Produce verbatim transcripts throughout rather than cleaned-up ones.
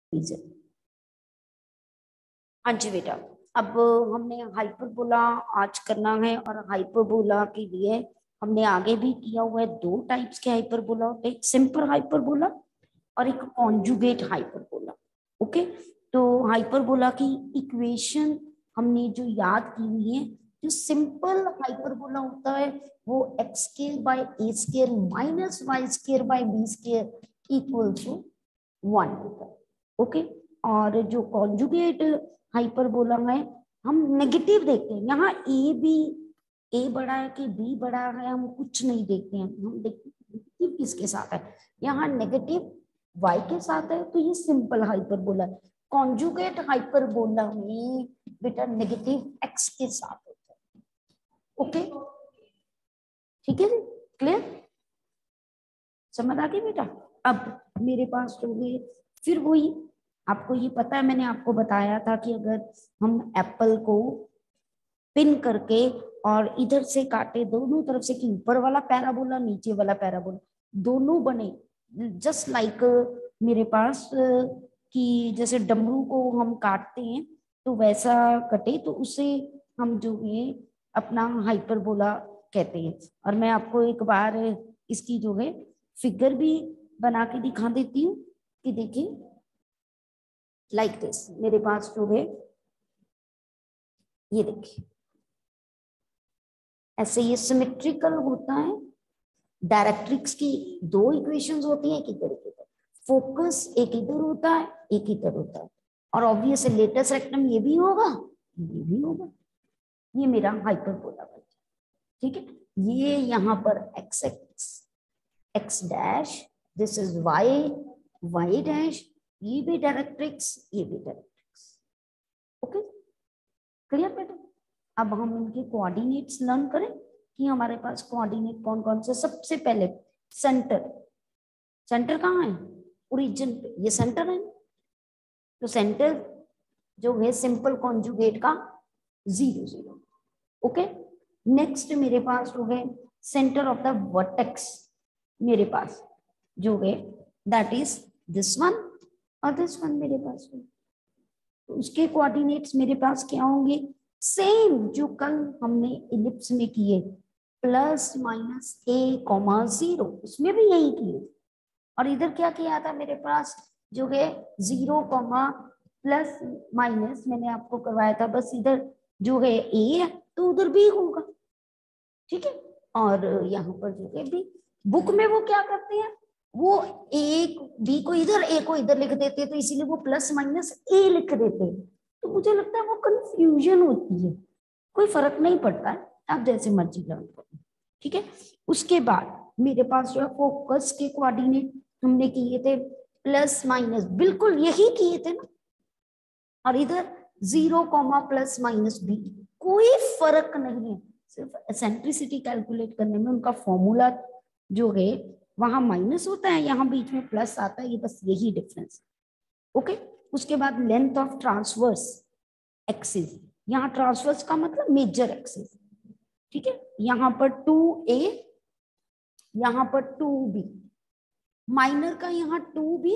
Reason. हाँ जी बेटा, अब हमने हाइपरबोला आज करना है, और हाइपरबोला के लिए हमने आगे भी किया हुआ है। दो टाइप्स के हाइपरबोला होते हैं, एक सिंपल हाइपरबोला और एक कॉन्जुगेट हाइपरबोला। ओके, तो हाइपरबोला की इक्वेशन हमने जो याद की हुई है, जो सिंपल हाइपरबोला होता है वो X square by A square minus Y square by B square equal to one होता है। ओके, और जो कॉन्जुगेट हाइपरबोला है हम नेगेटिव देखते हैं। यहाँ ए बी ए बड़ा है कि बी बड़ा है हम कुछ नहीं देखते हैं, हम देखते हैं किसके साथ है। यहाँ नेगेटिव वाई के साथ है, तो ये सिंपल हाइपरबोला है। कॉन्जुगेट हाइपरबोला में बेटा नेगेटिव एक्स के साथ होता है। ओके, ठीक है जी, क्लियर, समझ आ गई बेटा। अब मेरे पास तो ये फिर वही, आपको ये पता है, मैंने आपको बताया था कि अगर हम एप्पल को पिन करके और इधर से काटे दोनों तरफ से, कि ऊपर वाला पैराबोला नीचे वाला पैराबोला दोनों बने, जस्ट लाइक मेरे पास कि जैसे डमरू को हम काटते हैं तो वैसा कटे, तो उसे हम जो है अपना हाइपरबोला कहते हैं। और मैं आपको एक बार इसकी जो है फिगर भी बना के दिखा देती हूँ कि देखिए लाइक दिस, मेरे पास जो है ये देखिए ऐसे ये सिमेट्रिकल होता है। डायरेक्ट्रिक्स की दो इक्वेशंस होती है, एक इधर एक इधर, फोकस एक इधर होता है एक इधर होता है, और ऑब्वियस लेटेस्ट रेक्टम ये भी होगा ये भी होगा। ये मेरा हाइपरबोला बन, ठीक है। ये यहाँ पर X X X dash, this is Y Y dash, ये भी डायरेक्ट्रिक्स ये भी डायरेक्ट्रिक्स। ओके, क्लियर बेटा। अब हम इनके कोऑर्डिनेट्स लर्न करें कि हमारे पास कोऑर्डिनेट कौन कौन से। सबसे पहले सेंटर, सेंटर कहाँ है, ओरिजिन पे, ये सेंटर है। तो सेंटर जो है सिंपल कॉन्जुगेट का जीरो जीरो। ओके, नेक्स्ट मेरे पास जो है सेंटर ऑफ द वर्टेक्स, मेरे पास जो है दैट इज दिस वन और दिस वन मेरे पास है। तो उसके कोऑर्डिनेट्स मेरे पास क्या होंगे, सेम जो कल हमने इलिप्स में किए, प्लस माइनस ए कॉमा जीरो, उसमें भी यही किए। और इधर क्या किया था मेरे पास जो है जीरो कॉमा प्लस माइनस, मैंने आपको करवाया था, बस इधर जो है ए है तो उधर बी होगा, ठीक है। और यहाँ पर जो है बी, बुक में वो क्या करते हैं, वो एक बी को इधर ए को इधर लिख देते हैं, तो इसीलिए वो प्लस माइनस ए लिख देते हैं। तो मुझे लगता है वो कंफ्यूजन होती है, कोई फर्क नहीं पड़ता है, आप जैसे मर्जी लर्न करो, ठीक है। उसके बाद मेरे पास जो है फोकस के कोऑर्डिनेट हमने किए थे प्लस माइनस, बिल्कुल यही किए थे ना। और इधर zero comma plus minus B, कोई फर्क नहीं है, सिर्फ एसेंट्रिसिटी कैलकुलेट करने में उनका फॉर्मूला जो है वहां माइनस होता है, यहाँ बीच में प्लस आता है, ये बस यही डिफरेंस। ओके, उसके बाद लेंथ ऑफ ट्रांसवर्स एक्सिस, यहाँ ट्रांसवर्स का मतलब मेजर एक्सिस, ठीक है। यहाँ पर टू ए, यहाँ पर टू बी, माइनर का यहाँ टू बी,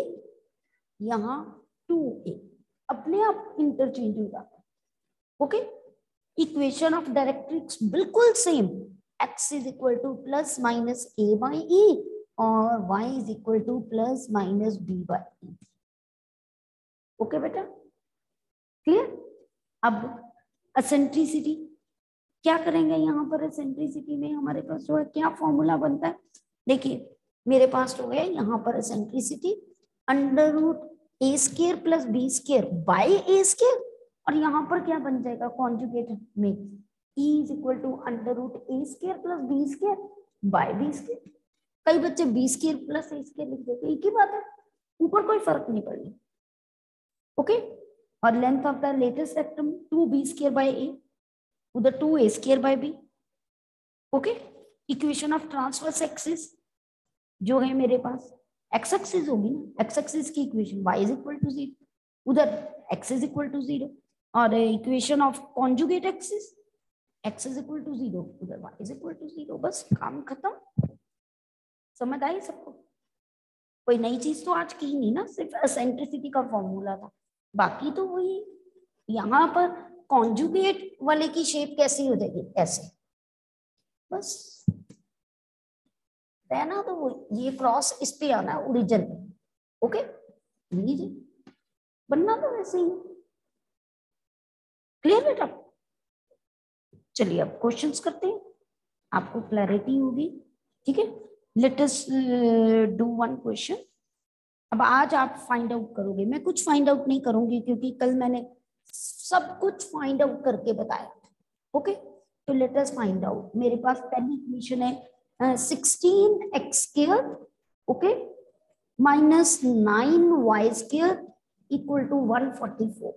यहाँ टू ए, अपने आप इंटरचेंज हो जाता है। ओके, इक्वेशन ऑफ डायरेक्ट्रिक्स बिल्कुल same, x is equal to plus minus A by E और y is equal to plus minus B by E. Okay बेटा, क्लियर। अब एसेंट्रिसिटी क्या करेंगे, यहाँ पर एसेंट्रिसिटी में हमारे पास जो है क्या फॉर्मूला बनता है, देखिए मेरे पास जो है यहाँ पर eccentricity under root A square plus B square by A square, और यहाँ पर क्या बन जाएगा कॉन्जुगेट में E is equal to under root A square plus B square by B square. कई बच्चे B square plus A square लिख देते, एक ही बात है, ऊपर कोई फर्क नहीं पड़ेगा। ओके, और length of the latus rectum two B square by A, उधर two A square by B. Okay, equation of transverse axis जो है मेरे पास एक्स एक्सिस होगी ना, एक्स एक्सिस की equation y is equal to zero, उधर x is equal to zero, और equation of conjugate axis x is equal to zero, उधर y is equal to zero, बस काम खत्म। समझ आई सबको? कोई नई चीज तो आज की नहीं ना, सिर्फ एसेंट्रिसिटी का फॉर्मूला था, बाकी तो वही। यहाँ पर कॉन्जुगेट वाले की शेप कैसी हो जाएगी, ऐसे बस रहना, तो वो ये क्रॉस इस पे आना है ओरिजिन पे। ओके लीजिए, बनना तो वैसे ही। क्लियर बेटा? चलिए अब क्वेश्चंस करते हैं, आपको क्लैरिटी होगी। ठीक है, let us do one question. अब आज आप फाइंड आउट करोगे, मैं कुछ फाइंड आउट नहीं करूंगी क्योंकि कल मैंने सब कुछ फाइंड आउट करके बताया। ओके, तो लेट अस फाइंड आउट। मेरे पास पहली इक्वेशन है sixteen X square, okay, minus nine Y square equal to one forty four.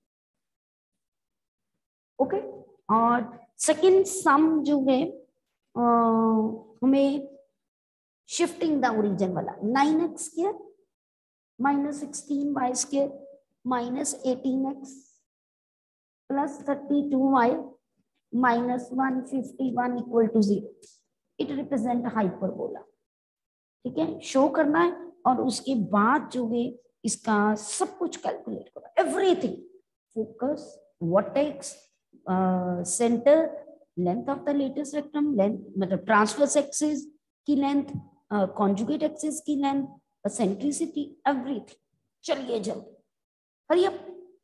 Okay, और सेकंड सम जो है uh, हमें शिफ्टिंग द ओरिजिन वाला, nine X square minus sixteen Y square minus eighteen X plus thirty two Y minus one fifty one equal to zero. It represent hyperbola. ठीक है, show करना है और उसके बाद जो है इसका सब कुछ कैलकुलेट करो, everything, focus, vertex, centre, length of the latus rectum, length मतलब ट्रांसवर्स एक्सिस की लेंथ, कॉन्जुगेट एक्सिस की लेंथ, एसेंट्रिसिटी, एवरीथिंग। चलिए जल्दी, हरी अप।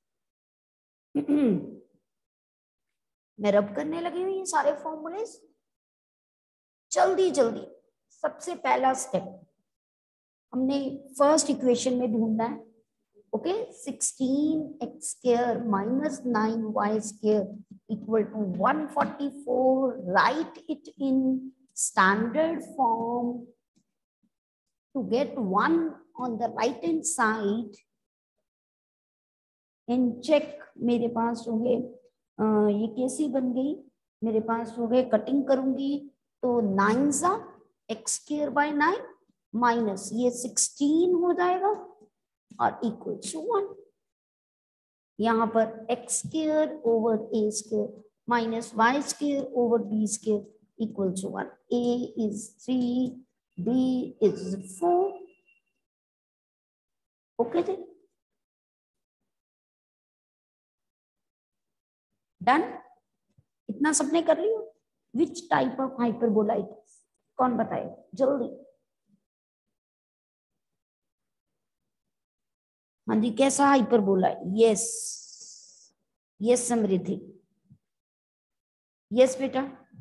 मैं रब करने लगी हुई ये सारे फॉर्मूलेस, जल्दी जल्दी। सबसे पहला स्टेप हमने फर्स्ट इक्वेशन में ढूंढना है। Okay, sixteen X square minus nine Y square equal to one forty four. Write it in standard form to get one on the right hand side and check. मेरे पास हो गए ये कैसी बन गई, मेरे पास हो गए, कटिंग करूंगी तो नाइन सा X square by nine minus ये सिक्सटीन हो जाएगा और इक्वल टू वन। यहाँ पर X square over A square minus Y square over B square equal to one. A is three, B is four. Okay जी, done. इतना सबने कर लिया। Which type of hyperbola it is, कौन बताए जल्दी? हाँ जी, कैसा hyperbola? Yes yes Samriddhi, yes बेटा।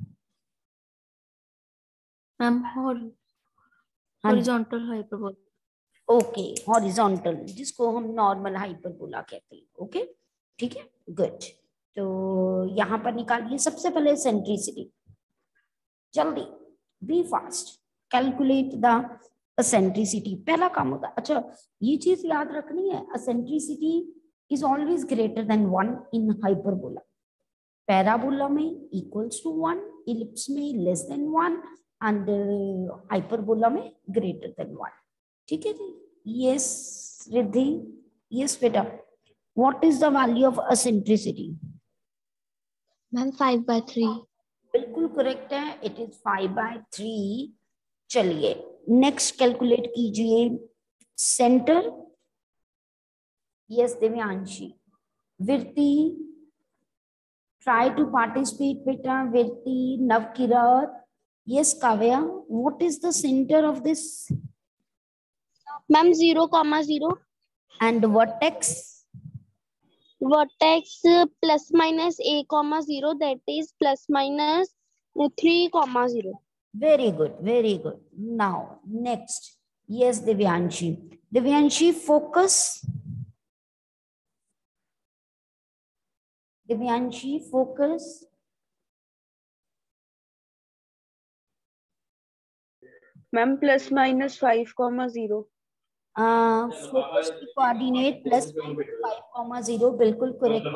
Ma'am horizontal hyperbola. Okay, horizontal, जिसको हम नॉर्मल हाइपरबोला कहते हैं। ओके ठीक है, गुड। तो यहाँ पर निकालिए सबसे पहले एसेंट्रिसिटी, जल्दी, be fast, calculate the eccentricity. पहला काम होता है। अच्छा, ये चीज याद रखनी है, eccentricity is always greater than one in hyperbola. Parabola में इक्वल्स टू वन, इलिप्स में less than one and hyperbola में ग्रेटर देन वन। ठीक है जी, यस रिद्धि, यस बेटा। What is the value of eccentricity? Ma'am five by three. बिल्कुल correct है, it is five by three. चलिए नेक्स्ट कैलकुलेट कीजिए centre. Yes Divyanshi, Virti try to participate beta, Virti, Navkirat. Yes Kavya, what is the center of this? Ma'am zero comma zero. And vertex? Vertex plus minus a comma zero, that is plus minus three comma zero. Very good, very good. Now next, yes Divyanshi. Divyanshi, focus. Divyanshi, focus. Ma'am plus minus five comma zero. Uh, focus की coordinate plus minus five comma zero, बिल्कुल correct.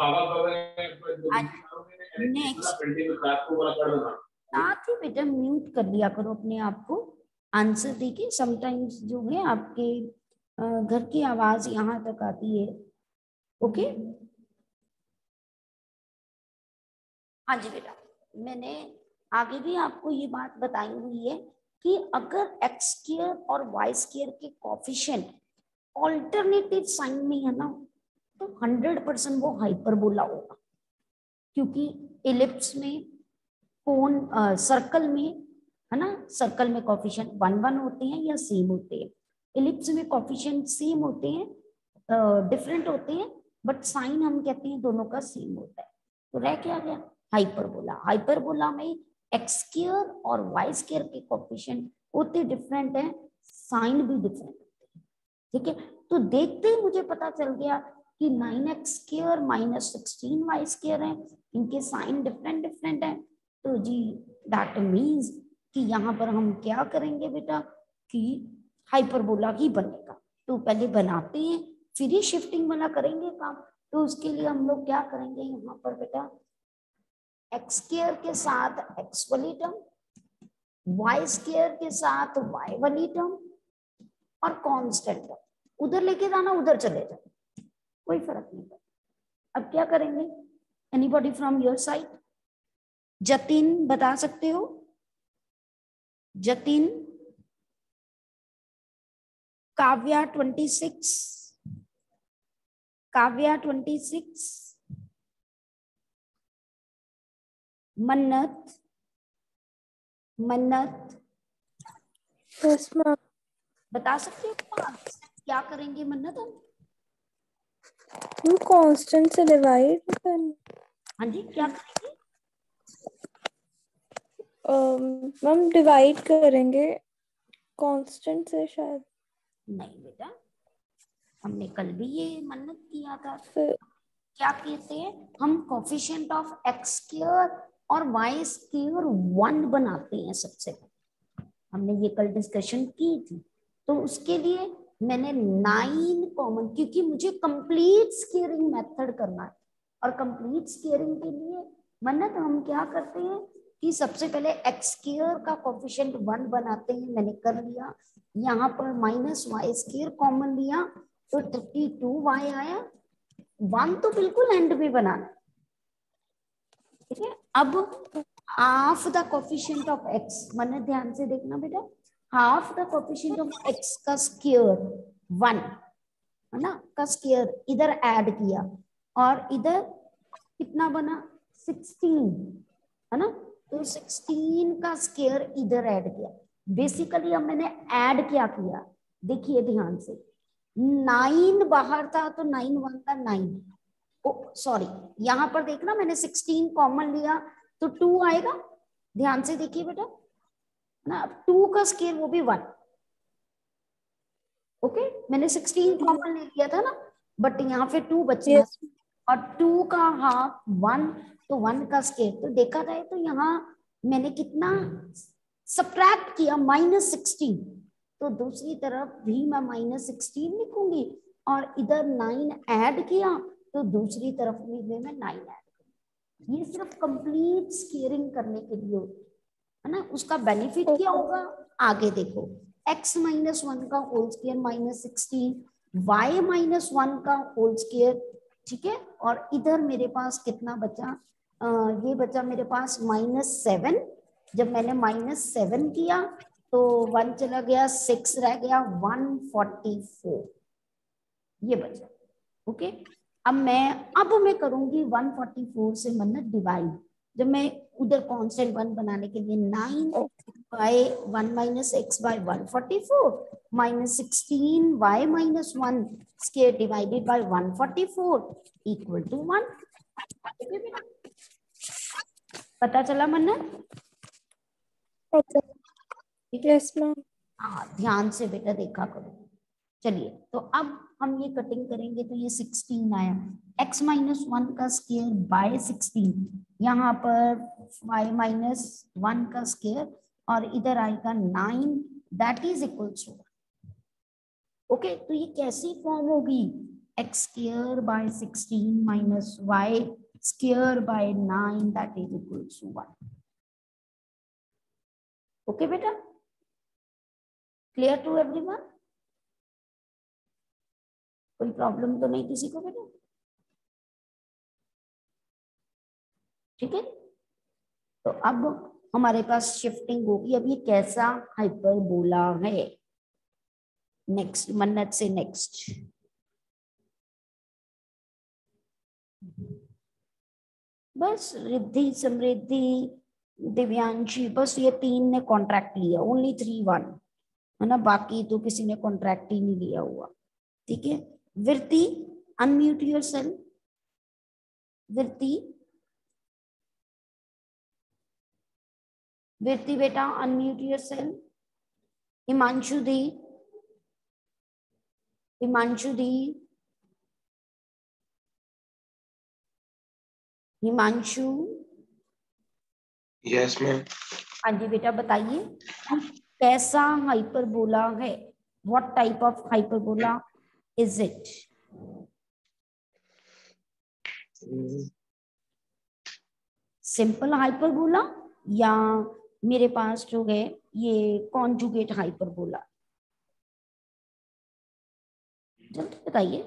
And next, साथ ही बेटा mute कर लिया करो अपने आप को, आंसर देखिए। समटाइम्स जो है आपके घर की आवाज यहाँ तक आती है। ओके हाँ जी बेटा, मैंने आगे भी आपको ये बात बताई हुई है कि अगर एक्स स्क्वायर और वाई स्क्वायर के कोफिशिएंट ऑल्टरनेटिव साइन में है ना, तो हंड्रेड परसेंट वो हाइपरबोला होगा, क्योंकि इलिप्स में, कोन, सर्कल में है ना, सर्कल में कोफिशिएंट वन वन होते हैं या सेम होते हैं, इलिप्स में कोफिशिएंट सेम होते हैं, डिफरेंट uh, होते हैं, बट साइन हम कहते हैं दोनों का सेम होता है। तो रह क्या गया, हाइपरबोला। हाइपरबोला में एक्स स्क्वायर और वाई स्क्वायर के कोफिशिएंट होते डिफरेंट हैं, साइन भी डिफरेंट होते हैं, ठीक है। तो देखते ही मुझे पता चल गया कि nine X square minus sixteen Y square है, इनके साइन डिफरेंट डिफरेंट है। तो जी दैट मीन्स कि यहाँ पर हम क्या करेंगे बेटा, कि हाइपरबोला ही बनेगा। तो पहले बनाते हैं, फिर ही शिफ्टिंग वाला करेंगे काम। तो उसके लिए हम लोग क्या करेंगे, यहाँ पर बेटा एक्स स्क्वायर के साथ एक्स वाली टर्म, वाई स्क्वायर के साथ वाई वाली टर्म और कांस्टेंट टर्म, उधर लेके जाना उधर चले जाओ, कोई फर्क नहीं पड़ता। अब क्या करेंगे, anybody from your side? Jatin बता सकते हो? Jatin, Kavya twenty six, Kavya twenty six, Mannat, Mannat yes ma'am. बता सकते हो क्या करेंगे मन्नत? हम कांस्टेंट से डिवाइड करना। हाँ जी, क्या करेंगे? मैम डिवाइड करेंगे कांस्टेंट से शायद। नहीं बेटा, हमने कल भी ये मन्नत किया था। फिर क्या कहते हैं, हम कोफिशिएंट ऑफ एक्स स्क्वायर और वाई स्क्वायर वन बनाते हैं सबसे पहले, हमने ये कल डिस्कशन की थी। तो उसके लिए मैंने नाइन कॉमन, क्योंकि मुझे कंप्लीट स्क्वेयरिंग मेथड करना है, और कंप्लीट स्क्वेयरिंग के लिए मन्नत हम क्या करते हैं कि सबसे पहले एक्स स्क्वायर का कोफिशिएंट वन बनाते हैं, मैंने कर लिया। यहाँ पर माइनस वाई स्क्वायर कॉमन लिया तो थर्टी टू वाई आया, वन तो बिल्कुल एंड में बनाना, ठीक है। अब half the coefficient of X, मैंने ध्यान से देखना बेटा, half the coefficient of X का स्क्वायर वन है ना, का स्क्वायर इधर ऐड किया, और इधर कितना बना सिक्सटीन है ना, तो सिक्सटीन का स्क्वायर इधर ऐड किया। बेसिकली अब मैंने ऐड क्या किया, देखिए ध्यान से, नाइन बाहर था तो नाइन वन था नाइन, सॉरी यहां पर देखना मैंने सिक्सटीन कॉमन लिया तो टू आएगा, ध्यान से देखिए बेटा ना, टू का स्क्वायर वो भी वन, ओके। मैंने सिक्सटीन कॉमन ले लिया था ना, बट यहाँ पे टू बचना, yes. और टू का हाफ वन, तो वन का स्क्वायर, तो देखा जाए तो यहाँ मैंने कितना सब्ट्रैक्ट किया, माइनस सिक्सटीन, तो दूसरी तरफ भी मैं माइनस सिक्सटीन लिखूंगी, और इधर नाइन ऐड किया तो दूसरी तरफ भी मैं नाइन ऐड करूंगी। ये सिर्फ कंप्लीट स्क्वेयरिंग करने के लिए है ना, उसका बेनिफिट क्या होगा आगे देखो, x माइनस वन का whole square minus sixteen, Y minus one का होल स्क्वायर, ठीक है। और इधर मेरे पास कितना बचा, आ, ये बचा मेरे पास माइनस सेवन, जब मैंने माइनस सेवन किया तो वन चला गया, सिक्स रह गया, वन फोर्टी फोर ये बचा, ओके। अब मैं अब मैं करूंगी वन फोर्टी फोर से मन्नत डिवाइड, जब मैं उधर कांस्टेंट वन बनाने के लिए nine by one minus X by one forty four minus sixteen Y minus one square divided by one forty four equal to one. पता चला मन्नत? Yes ma'am. हाँ ध्यान से बेटा देखा करो। चलिए तो अब हम ये कटिंग करेंगे तो ये सिक्सटीन आया, x माइनस वन का स्क्वायर बाय सिक्सटीन, यहाँ पर y माइनस वन का स्क्वायर, और इधर आएगा nine, that is equal to okay. तो ये कैसी फॉर्म होगी, x square by sixteen minus y square by nine that is equal to one. Okay बेटा, क्लियर टू एवरीवन? कोई प्रॉब्लम तो नहीं किसी को बेटा? ठीक है, तो अब हमारे पास शिफ्टिंग होगी। अब ये कैसा हाइपरबोला है? नेक्स्ट, मन्नत से नेक्स्ट। बस रिद्धि, समृद्धि, दिव्यांशी, बस ये तीन ने कॉन्ट्रैक्ट लिया, ओनली थ्री वन है ना, बाकी तो किसी ने कॉन्ट्रैक्ट ही नहीं लिया हुआ। ठीक है, विरती अनम्यूट योरसेल्फ। विरती, विरती बेटा अनम्यूट योरसेल्फ। हिमांशु दी, हिमांशु दी, हिमांशु। Yes ma'am. हाँ जी बेटा बताइए कैसा हाइपरबोला है? What type of hyperbola is it? Simple hyperbola या मेरे पास जो है ये कॉन्जुगेट हाइपरबोला? जल्दी बताइए।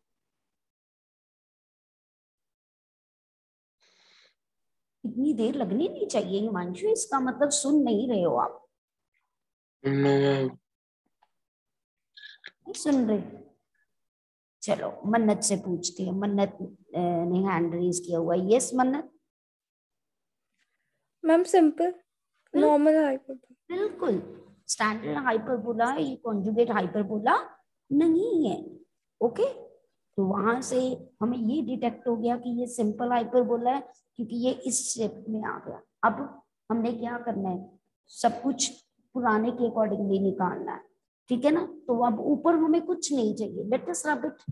इतनी देर लगनी नहीं चाहिए हिमांशु, इसका मतलब सुन नहीं रहे हो आप। no. नहीं सुन रहे? चलो मन्नत से पूछते हैं। मन्नत ने हैंड रेज किया हुआ है। Yes Mannat. Ma'am simple normal hyperbola. बिल्कुल स्टैंडर्ड हाइपरबोला है, ये कॉन्जुगेट हाइपरबोला नहीं है। ओके, तो वहां से हमें ये डिटेक्ट हो गया कि ये सिंपल हाइपरबोला है क्योंकि ये इस शेप में आ गया। अब हमने क्या करना है, सब कुछ पुराने के अकॉर्डिंगली निकालना है। ठीक है ना, तो अब ऊपर हमें कुछ नहीं चाहिए। Let us rub it.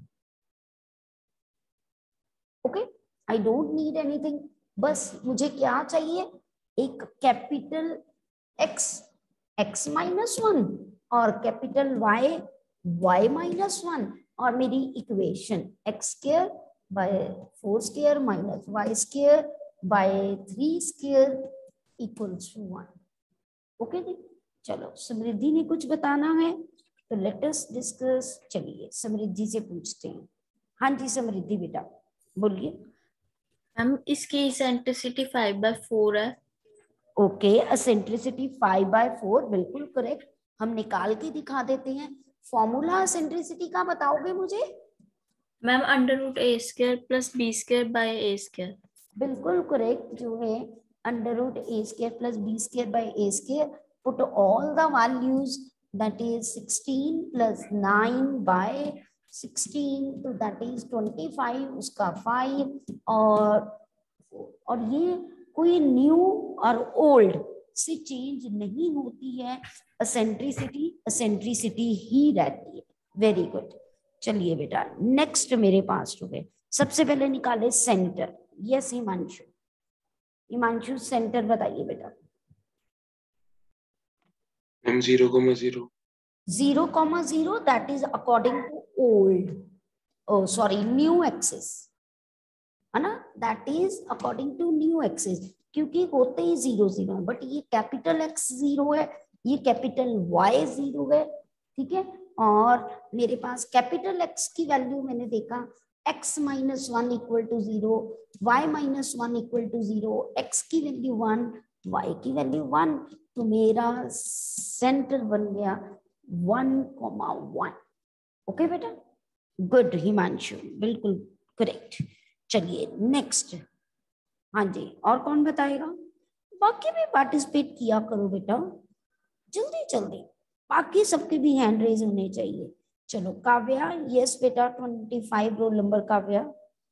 Okay, I don't need anything. बस मुझे क्या चाहिए, एक capital X X minus one और capital Y Y minus one, और मेरी equation X square by four square minus Y square by three square equals to one. Okay जी, चलो समृद्धि ने कुछ बताना है तो लेट अस डिस्कस। चलिए समृद्धि से पूछते हैं। हाँ जी समृद्धि बेटा बोलिए। मैम इसकी इसेंट्रिसिटी फाइव बाय फोर है। Okay, eccentricity five by four, बिल्कुल करेक्ट। हम निकाल के दिखा देते हैं। फॉर्मूला एसेंट्रिसिटी का बताओगे मुझे? Ma'am under root A square plus B square by A square. बिल्कुल करेक्ट, जो है under root A square plus B square by A square. Put all the values, that is sixteen plus nine by sixteen, तो that is twenty five, उसका five. और और ये कोई new और ओल्ड से चेंज नहीं होती है। एसेंट्रिसिटी एसेंट्रिसिटी ही रहती है। Very good. चलिए बेटा नेक्स्ट मेरे पास जो है, सबसे पहले निकाले centre. Yes Himanshu, Himanshu centre बताइए बेटा। Ma'am zero comma zero. Zero comma zero, that is according to old, oh sorry new axis है ना, that is according to new axis, क्योंकि होते ही जीरो जीरो है। बट ये कैपिटल एक्स जीरो है, ये कैपिटल वाई जीरो है। ठीक है, और मेरे पास कैपिटल एक्स की वैल्यू मैंने देखा X minus one equal to zero, Y minus one equal to zero, X की वैल्यू वन, वाई की वैल्यू वन, तो मेरा सेंटर बन गया वन कॉमा वन। ओके बेटा, गुड हिमांशु, बिल्कुल करेक्ट। चलिए नेक्स्ट। हाँ जी, और कौन बताएगा? बाकी भी पार्टिसिपेट किया करो बेटा, जल्दी जल्दी, बाकी सबके भी हैंड रेज होने चाहिए। चलो काव्या। यस बेटा, twenty five roll number Kavya.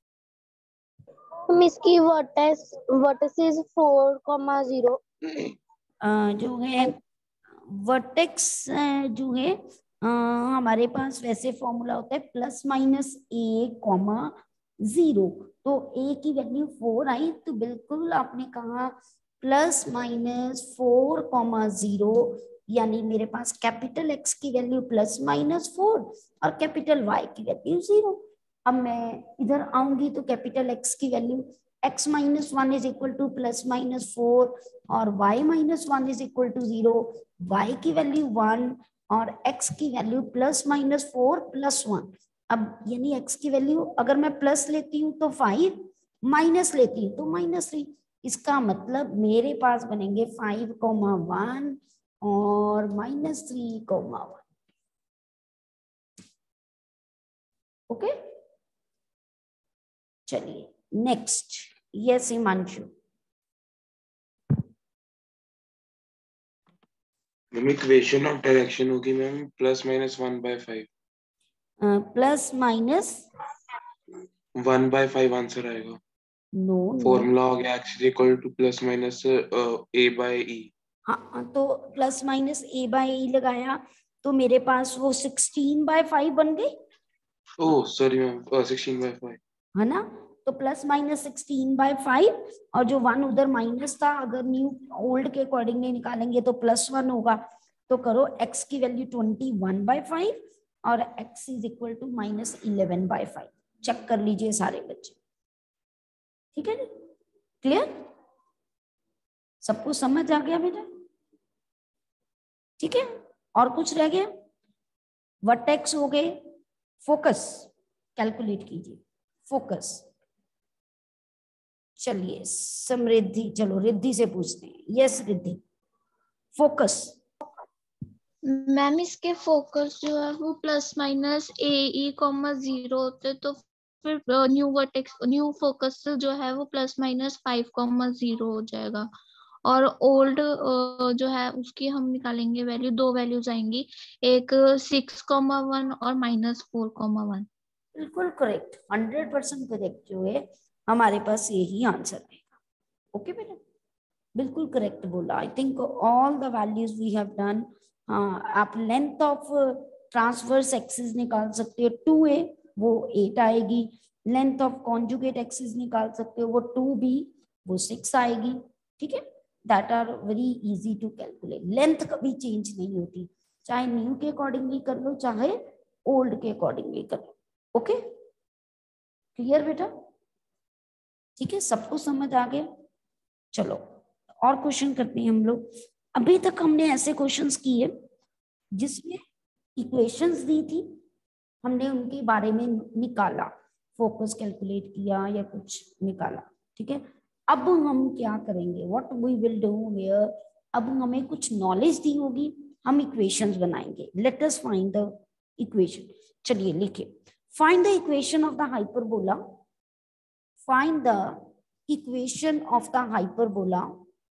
इसकी vertex vertices four comma zero जो है वर्टेक्स जो है आ, हमारे पास वैसे फॉर्मूला होता है प्लस माइनस ए कॉमा जीरो। तो ए की वैल्यू फोर आई, तो बिल्कुल आपने कहा plus minus four comma zero, यानी मेरे पास कैपिटल एक्स की वैल्यू प्लस माइनस फोर और कैपिटल वाई की वैल्यू जीरो। अब मैं इधर आऊंगी तो कैपिटल एक्स की value x minus one is equal to plus minus four और y minus one is equal to zero, y की वैल्यू वन और x की value plus minus four plus one. अब यानी x की वैल्यू अगर मैं प्लस लेती हूँ तो फाइव, माइनस लेती हूँ तो माइनस थ्री। इसका मतलब मेरे पास बनेंगे फाइव कोमा वन और minus three comma one. Okay, चलिए next. Yes Himanshu. Ma'am equation of direction होगी ma'am plus minus one by five. Plus minus one by five answer आएगा। नो फॉर्मूला हो गया X equal to plus minus A by E. हाँ, तो plus minus A by E लगाया तो मेरे पास वो सिक्सटीन बाय फाइव बन गई। Oh sorry ma'am, sixteen by five है ना। तो plus minus sixteen by five और जो वन उधर माइनस था, अगर न्यू ओल्ड के अकॉर्डिंगली निकालेंगे तो प्लस वन होगा। तो करो x की value twenty one by five और x is equal to minus eleven by five. Check कर लीजिए सारे बच्चे, ठीक है ना, क्लियर, सबको समझ आ गया बेटा? ठीक है, और कुछ रह गया? वर्टेक्स हो गए, फोकस कैलकुलेट कीजिए, फोकस। चलिए समृद्धि, चलो रिद्धि से पूछते हैं। Yes Riddhi, focus. मैम इसके फोकस जो है वो plus minus a e comma zero होते, तो फिर न्यू वर्टेक्स न्यू फोकस जो है वो plus minus five comma zero हो जाएगा। और ओल्ड जो है उसकी हम निकालेंगे वैल्यू, दो वैल्यूज आएंगी, एक सिक्स कॉमा वन और माइनस फोर कॉमा वन। बिल्कुल करेक्ट, हंड्रेड परसेंट करेक्ट जो है हमारे पास यही आंसर आएगा। ओके बेटा, बिल्कुल करेक्ट बोला। I think all the values we have done. हाँ, आप लेंथ ऑफ ट्रांसवर्स एक्सिस निकाल सकते हो, टू ए वो एट आएगी। लेंथ ऑफ कॉन्जुगेट एक्सिस निकाल सकते हो, वो टू बी वो सिक्स आएगी। ठीक है, that are very easy to calculate. Length कभी चेंज नहीं होती, चाहे न्यू के अकॉर्डिंगली कर लो चाहे ओल्ड के अकॉर्डिंगली कर लो। ओके, क्लियर बेटा? ठीक है, सबको समझ आ गया? चलो और क्वेश्चन करते हैं हम लोग। अभी तक हमने ऐसे क्वेश्चंस किए जिसमें इक्वेशंस दी थी, हमने उनके बारे में निकाला, फोकस कैलकुलेट किया या कुछ निकाला। ठीक है, अब हम क्या करेंगे, what we will do here, अब हमें कुछ नॉलेज दी होगी, हम इक्वेशंस बनाएंगे। Let us find the equation. चलिए लिखिए, find the equation of the hyperbola, find the equation of the hyperbola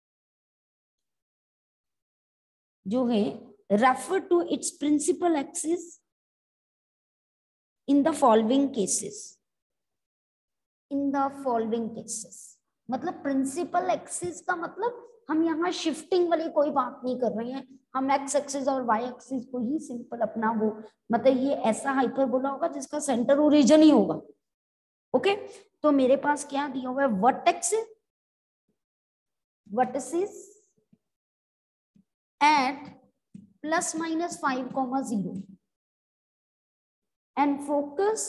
जो है refer to its principal axis in the following cases. In the following cases मतलब principal axis का मतलब हम यहाँ shifting वाली कोई बात नहीं कर रहे हैं, हम एक्स एक्सिस और वाई एक्सिस को ही सिंपल अपना वो, मतलब ये ऐसा हाइपरबोला होगा जिसका सेंटर ओरिजिन ही होगा। ओके, तो मेरे पास क्या दिया हुआ है, vertex vertices at plus minus five comma zero and focus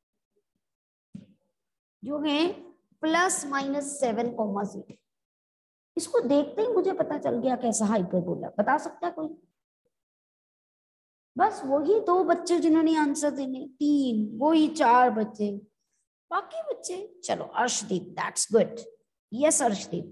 जो है plus minus seven comma zero. इसको देखते ही मुझे पता चल गया कैसा हाइपरबोला। बता सकता है कोई? बस वही दो बच्चे जिन्होंने आंसर देने, तीन, वही चार बच्चे, बाकी बच्चे। चलो Arshdeep, that's good. Yes Arshdeep.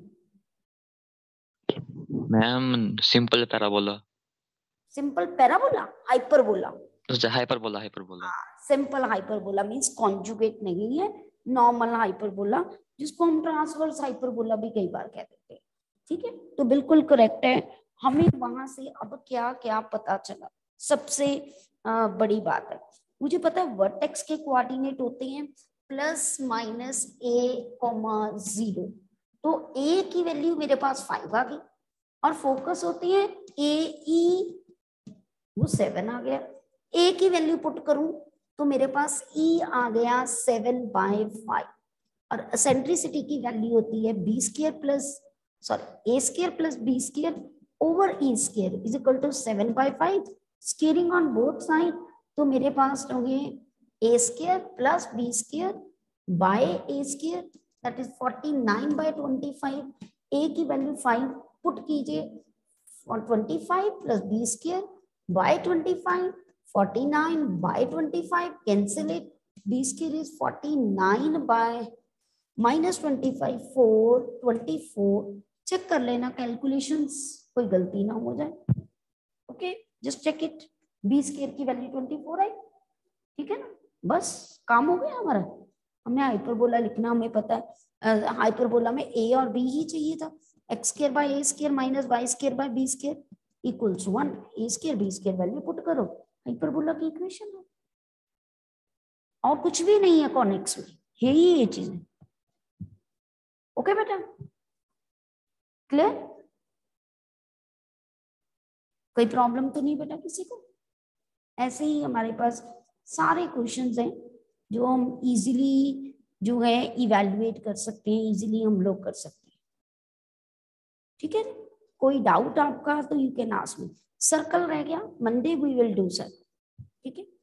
Ma'am simple parabola. Simple parabola, hyperbola, hyperbola hyperbola simple hyperbola means conjugate नहीं है, नॉर्मल हाइपरबोला, जिसको हम ट्रांसवर्स हाइपरबोला भी कई बार कह देते हैं। ठीक है, तो बिल्कुल करेक्ट है। हमें वहां से अब क्या क्या पता चला, सबसे आ, बड़ी बात है, मुझे पता है वर्टेक्स के कोऑर्डिनेट होते हैं प्लस माइनस ए कॉमा जीरो, तो ए की वैल्यू मेरे पास फाइव आ गई और फोकस होती है ए ई, वो सेवन आ गया। ए की वैल्यू पुट करूं तो मेरे पास ई आ गया सेवन बाय फाइव और एसेंट्रिसिटी की वैल्यू होती है b square plus sorry a square plus B square over e square is equal to seven by five, squaring on both side. तो मेरे पास होंगे a square plus B square by A square that is forty nine by twenty five. A की value five put कीजिए, twenty five plus B square by twenty five, forty nine by twenty-five, cancel it, b square is forty-nine by minus twenty five four twenty four check कर लेना calculations, कोई गलती ना हो जाए। Okay just check it, b square की value twenty four आई, ठीक है ना, बस काम हो गया हमारा। हमें हाइपरबोला लिखना हमें पता है, हाइपरबोला में ए और बी ही चाहिए था, x square by A square minus Y square by B square equals one, a square b square value put करो, हाइपरबोला की इक्वेशन है, और कुछ भी नहीं है कॉन्वेक्स में, यही ये चीज है। ओके बेटा क्लियर, कोई प्रॉब्लम तो नहीं बेटा किसी को? ऐसे ही हमारे पास सारे क्वेश्चंस हैं जो हम इजीली जो है इवैल्यूएट कर सकते हैं, इजीली हम लोग कर सकते हैं, ठीक है। कोई डाउट आपका तो you can ask me. Circle रह गया, Monday we will do sir, ठीक है।